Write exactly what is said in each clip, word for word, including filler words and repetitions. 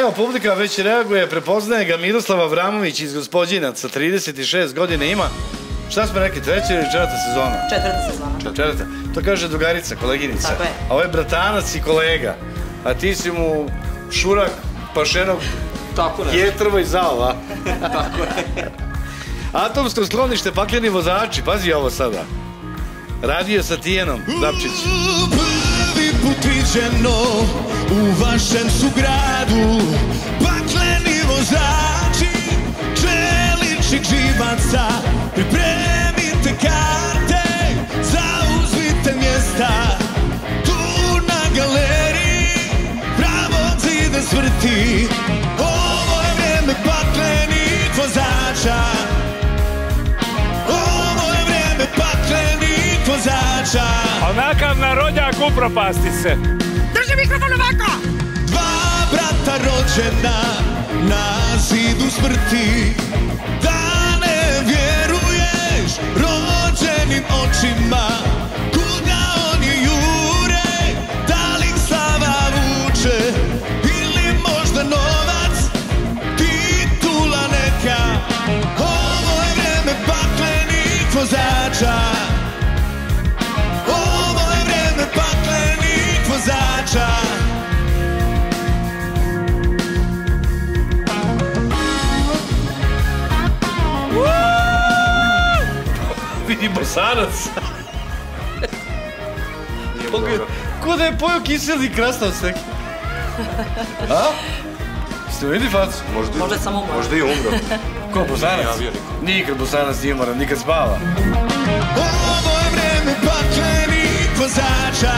Evo, publika već reaguje, prepoznaje ga Miroslav Avramović iz Gospođinaca, trideset šest godine ima. Šta smo rekli, treća ili četvrta sezona? Četvrta sezona. Četvrta. To kaže drugarica, koleginica. Tako je. A ovo je bratanac i kolega. A ti si mu šurak pašenog jetrva i zala. Tako je. Atomsko sklonište, pakleni vozači, pazi ovo sada. Radio sa Tijenom, Dapčić. Prvi put viđeno u vašem su gradu, pakleni vozači, čeličnih živaca, pripremite karte, zauzmite mjesta, tu na galeriji, pravog zida svrti, ovo je vrijeme paklenih vozača, ovo je vrijeme paklenih vozača. Onakav narodnjak upropasti se. Drži mikrofon ovako! Dva brata rođena na zidu smrti, da ne vjeruješ rođenim očima, kuda oni jure, da li ih slava vuče, ili možda novac, titula neka. Ovo je vrijeme paklenih vozača, ovo je vrijeme paklenih vozača. Vidi Bosanac. Ko da je pojao kiseli krastavc neki. A? Ste vidi facu? Možda je samo umro. Možda i umro. Ko, Bosanac? Nikad Bosanac nije umoran, nikad spava. Ovo je vreme paklenih vozača,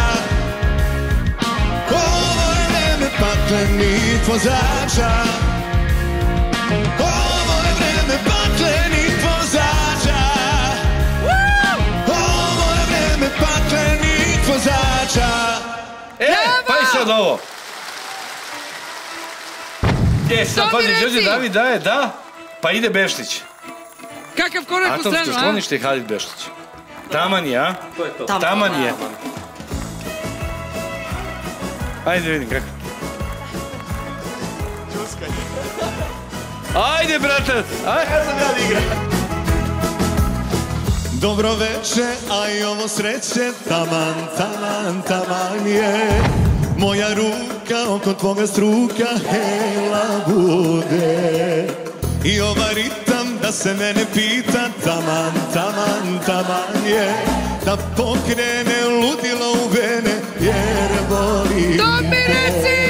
ovo je vreme paklenih vozača, ovo je vreme paklenih vozača, ovo je vreme paklenih vozača. E, pa i sad ovo. E, sad pazi, Đorđe David daje, da, pa ide Beštić. Kakav korak u stranu, a? Atomsko sklonište i Halid Beštić. Taman je, a? To je to. Taman je. Ajde vidim kako. Ajde, bratac! Ajde, ja sam ja da igram. Dobro veče, a i ovo sreće, taman, taman, taman je. Moja ruka oko tvoga struka, hela bude. I ova ritam da se mene pita, taman, taman, taman je. Da pokrene ludilo u vene, jer voli. To mi reci!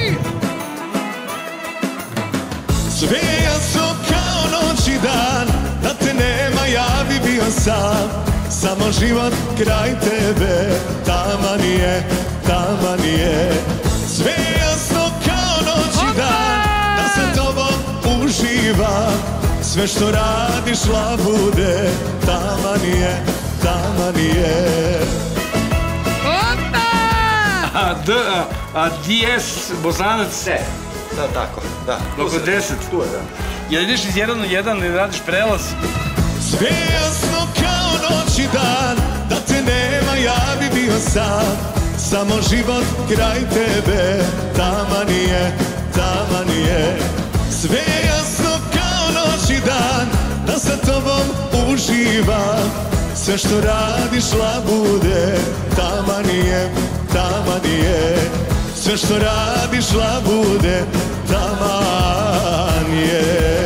Sve je jasno kao noć i dan, da te nema ja bi bio sam. Samo život kraj tebe, taman je, taman je. Sve je jasno kao noć i dan, da sa tobom uživam. Sve što radiš labude, taman je, taman je. A D, a dijes, Bosanac se. Da, tako, da. Oko deset. Tu je, da. Jel ideš iz jedan u jedan ili radiš prelaz? Sve je jasno kao noć i dan, da te nema ja bi bio sam. Samo život kraj tebe, taman je, taman je. Sve je jasno kao noć i dan, da sa tobom uživam. Sve što radiš labude, taman je, taman je. Sve što radiš labude, taman je.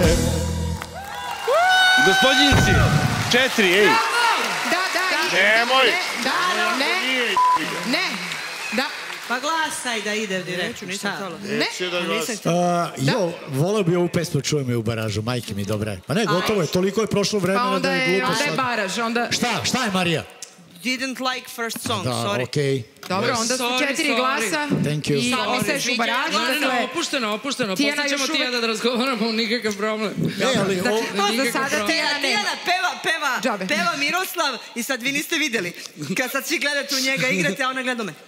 Gospodinci, četiri, ej. Da, da, Nemoj! Da, ne, ne, da. Pa glasaj da ide direktno. Nisam htjela. Neće da glasa. Jo, voleo bi ovu pesmu čujem je u baražu, majke mi dobra je. Pa ne, gotovo je, toliko je prošlo vremena Pa onda da je je, glupo onda je sad. baraž, onda... Šta, šta je Marija? Didn't like first song, Da, sorry. okej. Dobro, onda su Sorry, četiri sorry. glasa Thank you. i ostaješ u baražu. Ne, ne, ne, Dakle, opušteno, opušteno. Tijana Posle ćemo još ti ja uvek- da razgovaramo, nikakav problem. E, ali ovo... za sada Tijana nema. Tijana peva, peva, Džabe. peva Miroslav i sad vi niste vidjeli. Kad sad svi gledate u njega igrate, a ona gleda u me.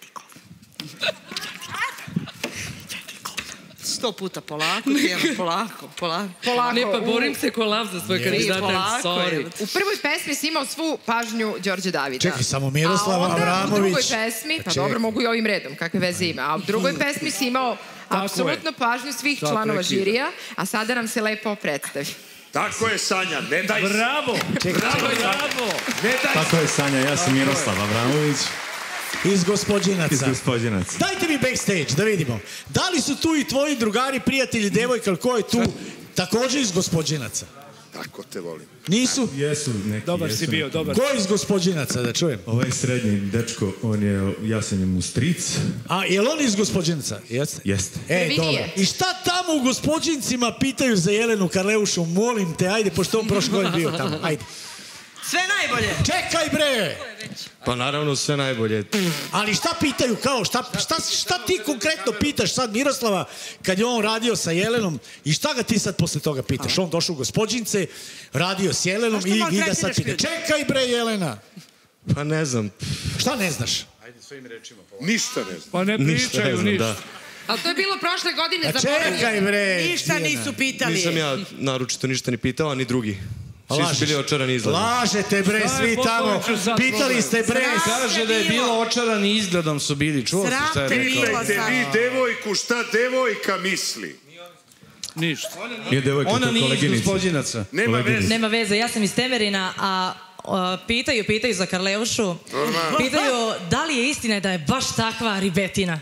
Sto puta polako, Tijana, polako, polako. Polako. Ne, pa borim se ko lav za svoj kandidat, polako, sorry. evo. U prvoj pesmi si imao svu pažnju Đorđe Davida. Čekaj, samo Miroslav A onda u Avramović. drugoj pesmi, pa Čekaj. dobro, mogu i ovim redom, kakve veze ima. A u drugoj pesmi si imao apsolutno pažnju svih članova žirija, a sada nam se lepo predstavi. Tako je, Sanja, ne daj... Bravo! Bravo, bravo! Tako je, Sanja, ja sam Miroslav Avramović. Iz Gospođinaca. Iz Gospođinaca. Dajte mi backstage da vidimo. Da li su tu i tvoji drugari, prijatelji, devojka, ili ko je tu također iz Gospođinaca? Tako te volim. Nisu? Jesu neki. Dobar si bio, dobar. Ko je iz Gospođinaca, da čujem? Ovaj srednji dečko, on je, ja sam njemu stric. A, je li on iz Gospođinaca? Jeste? Jeste. E, dobro. I šta tamo u Gospođincima pitaju za Jelenu Karleušu? Molim te, ajde, pošto on prošle godine bio tamo. Ajde. Sve najbolje. Čekaj, bre! Pa naravno sve najbolje. Ali šta pitaju, kao, šta, šta, šta ti konkretno pitaš sad Miroslava kad je on radio sa Jelenom i šta ga ti sad posle toga pitaš? On došao u Gospođince, radio s Jelenom i, i ga sad pita. Čekaj, bre, Jelena! Pa ne znam. Šta ne znaš? Ništa ne znam. Pa ne pričaju ništa. Ali to je bilo prošle godine za Čekaj, bre! Ništa nisu pitali. Nisam ja naročito ništa ni pitao, a ni drugi. Svi su bili očarani izgledom. Lažete, bre, svi tamo. Pitali ste, bre. Kaže da je bilo očarani izgledom su bili. Čuo si šta je rekao? Pitajte vi devojku šta devojka misli. Ništa. Nije devojka, Ona to nije iz koleginica. Gospođinaca. Nema veze. Nema veze, ja sam iz Temerina, a o, pitaju, pitaju za Karleušu. Pitaju da li je istina da je baš takva ribetina.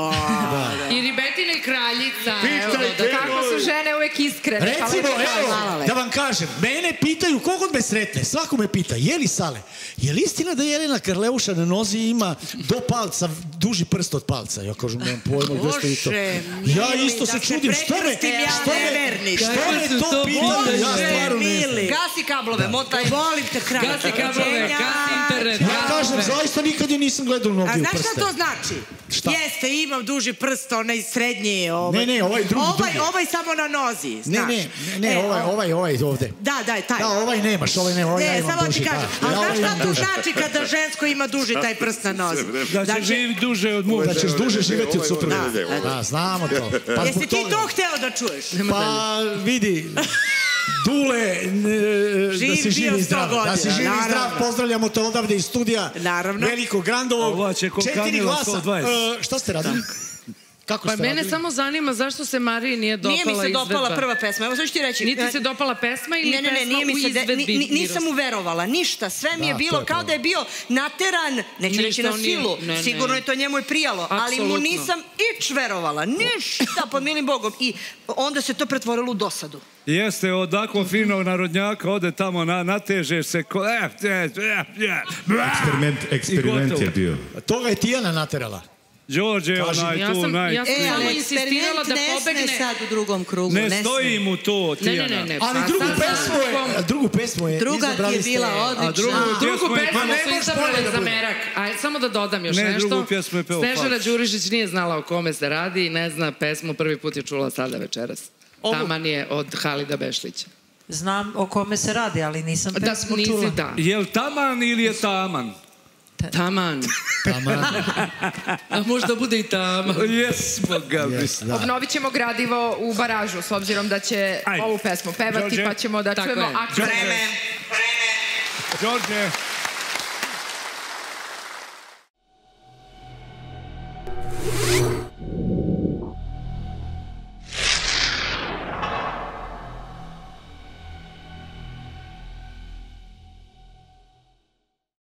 I ribetina i kraljica. Pitajte, Kako su žene uvek iskrene. Recimo, evo, da vam kažem, mene pitaju, kogod me sretne, svako me pita, je li Sale, je li istina da Jelena Karleuša na nozi ima do palca, duži prst od palca? Ja kažem, nemam pojma gde ste i to. Ja isto se čudim, što me, što me, što me to pitaju, ja stvarno ne znam. Gasi kablove, motaj. Volim te kraj. Gasi kablove, gasi internet. Ja kažem, zaista nikad je nisam gledao noge u A znaš prste. šta to znači? Šta? Jeste, imam duži prst, onaj srednji. Ovaj. Ne, ne, ovaj drugi, ovaj, drugi. ovaj samo na nozi, Ne, znaš. ne, ne, ne, E, ovaj, ovaj, ovaj ovde. Da, da, taj. Da, ovaj nemaš, ovaj ne, ovaj ja Ne, imam samo duži. ti kažem. da. A Ja ovaj znaš šta imam to duži. znači kada žensko ima duži taj prst na nozi? Da će živi duže od muža. Da ćeš duže živjeti od supruga. Da, Da, znamo to. Pa Jesi zbog ti toga- to hteo da čuješ? Pa vidi, Dule, n- da Živ si bio živi i sto zdrav. Da si godina, živi i zdrav, naravno. pozdravljamo te odavde iz studija. Naravno. Velikog Grandovog. Ova će ko Četiri Kamila glasa. sto dvadeset. E, Šta ste radili? Kako Pa ste mene radili? samo zanima zašto se Mariji nije dopala Nije mi se izvedba. dopala prva pesma, evo sad ću ti reći. Niti se dopala pesma ili Ne, ne, ne, pesma nije mi u se de- izvedbi ni- ni- nisam Miroslava? uverovala, ništa, sve mi je Da, to bilo je kao problem. da je bio nateran, neću Ništa reći na on nije- silu, ne, ne. sigurno je to njemu i prijalo, ali mu Apsolutno. nisam ič verovala, ništa, pod milim Bogom. I onda se to pretvorilo u dosadu. Jeste, od takvog finog narodnjaka ode tamo, na, natežeš se ko... E, e, e, e, Eksperiment, eksperiment gotovo. je bio. Toga je Tijana naterala. Đorđe je onaj Ja tu, sam, naj... ja sam E, samo ali insistirala da eksperiment ne sme pobegne. sad u drugom krugu. Ne sme. stoji mu to, Ne, Tijana. ne, ne, ne. Ali pa drugu sad pesmu sam- je, drugu pesmu je Druga ti izabrali je ste- bila A odlična. drugu Drugu pjesmu je... pesmu Ma ne su možeš izabrali bolje da za bude. merak. Ajde, samo da dodam još Ne, nešto. drugu pjesmu je peo Snežana Fals. Đurišić nije znala o kome se radi i ne zna pesmu, prvi put je čula sada večeras. Taman je od Halida Bešlića. Znam o kome se radi, ali nisam Da, pesmu nisi, čula. da. Je li taman ili je taman? Taman. A možda bude i taman. Jes, boga mi. Yes, da. Obnovit ćemo gradivo u baražu, s obzirom da će Ajde. ovu pesmu pevati, Đorđe. pa ćemo da Tako čujemo je. aktualne. Vreme. Đorđe,